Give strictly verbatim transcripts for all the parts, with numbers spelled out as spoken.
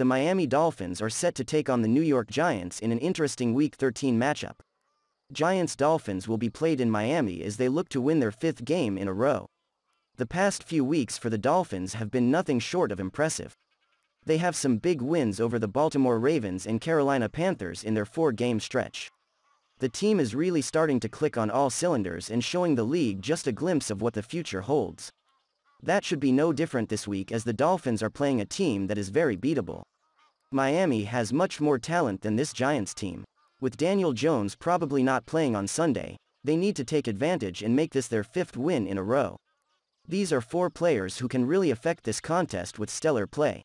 the Miami Dolphins are set to take on the New York Giants in an interesting Week thirteen matchup. Giants-Dolphins will be played in Miami as they look to win their fifth game in a row. The past few weeks for the Dolphins have been nothing short of impressive. They have some big wins over the Baltimore Ravens and Carolina Panthers in their four-game stretch. The team is really starting to click on all cylinders and showing the league just a glimpse of what the future holds. That should be no different this week as the Dolphins are playing a team that is very beatable. Miami has much more talent than this Giants team. With Daniel Jones probably not playing on Sunday, they need to take advantage and make this their fifth win in a row. These are four players who can really affect this contest with stellar play.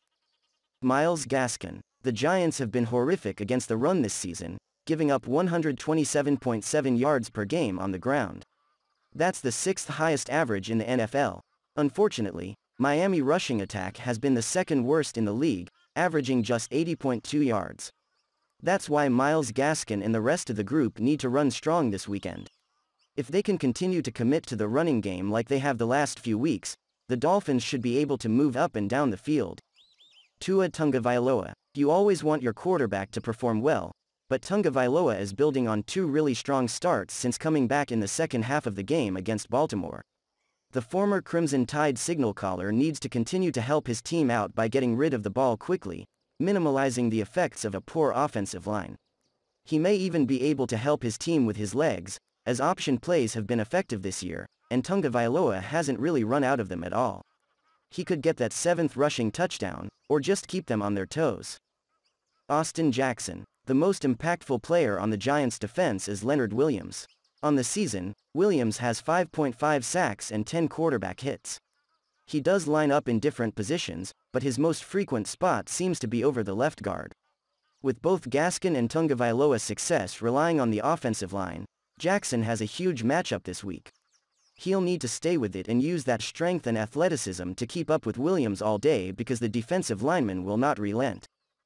Myles Gaskin. The Giants have been horrific against the run this season, giving up one hundred twenty-seven point seven yards per game on the ground. That's the sixth highest average in the N F L. Unfortunately, Miami rushing attack has been the second worst in the league, averaging just eighty point two yards. That's why Myles Gaskin and the rest of the group need to run strong this weekend. If they can continue to commit to the running game like they have the last few weeks, the Dolphins should be able to move up and down the field. Tua Tagovailoa. You always want your quarterback to perform well, but Tagovailoa is building on two really strong starts since coming back in the second half of the game against Baltimore. The former Crimson Tide signal caller needs to continue to help his team out by getting rid of the ball quickly, minimalizing the effects of a poor offensive line. He may even be able to help his team with his legs, as option plays have been effective this year, and Tagovailoa hasn't really run out of them at all. He could get that seventh rushing touchdown, or just keep them on their toes. Austin Jackson. The most impactful player on the Giants' defense is Leonard Williams. On the season, Williams has five point five sacks and ten quarterback hits. He does line up in different positions, but his most frequent spot seems to be over the left guard. With both Gaskin and Tagovailoa's success relying on the offensive line, Jackson has a huge matchup this week. He'll need to stay with it and use that strength and athleticism to keep up with Williams all day because the defensive lineman will not relent.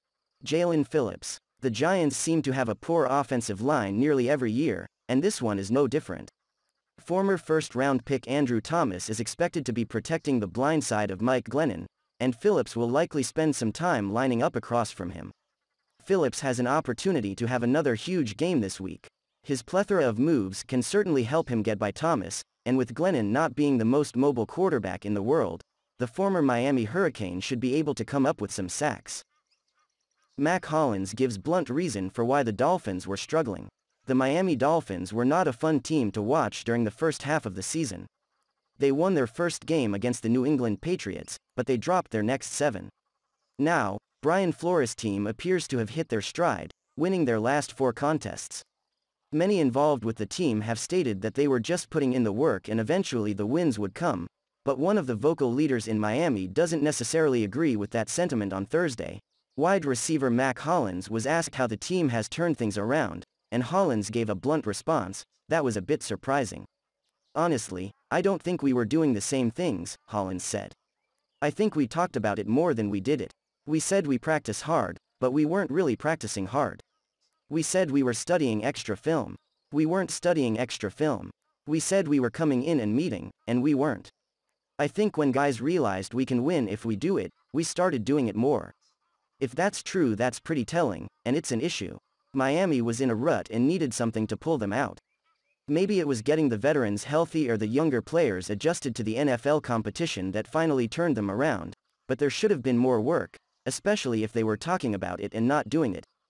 Jaelan Phillips. The Giants seem to have a poor offensive line nearly every year, and this one is no different. Former first-round pick Andrew Thomas is expected to be protecting the blind side of Mike Glennon, and Phillips will likely spend some time lining up across from him. Phillips has an opportunity to have another huge game this week. His plethora of moves can certainly help him get by Thomas, and with Glennon not being the most mobile quarterback in the world, the former Miami Hurricane should be able to come up with some sacks. Mack Hollins gives blunt reason for why the Dolphins were struggling. The Miami Dolphins were not a fun team to watch during the first half of the season. They won their first game against the New England Patriots, but they dropped their next seven. Now, Brian Flores' team appears to have hit their stride, winning their last four contests. Many involved with the team have stated that they were just putting in the work and eventually the wins would come, but one of the vocal leaders in Miami doesn't necessarily agree with that sentiment on Thursday. Wide receiver Mack Hollins was asked how the team has turned things around, and Hollins gave a blunt response. That was a bit surprising. Honestly, I don't think we were doing the same things, Hollins said. I think we talked about it more than we did it. We said we practice hard, but we weren't really practicing hard. We said we were studying extra film. We weren't studying extra film. We said we were coming in and meeting, and we weren't. I think when guys realized we can win if we do it, we started doing it more. If that's true, that's pretty telling, and it's an issue. Miami was in a rut and needed something to pull them out. Maybe it was getting the veterans healthy or the younger players adjusted to the N F L competition that finally turned them around, but there should have been more work, especially if they were talking about it and not doing it.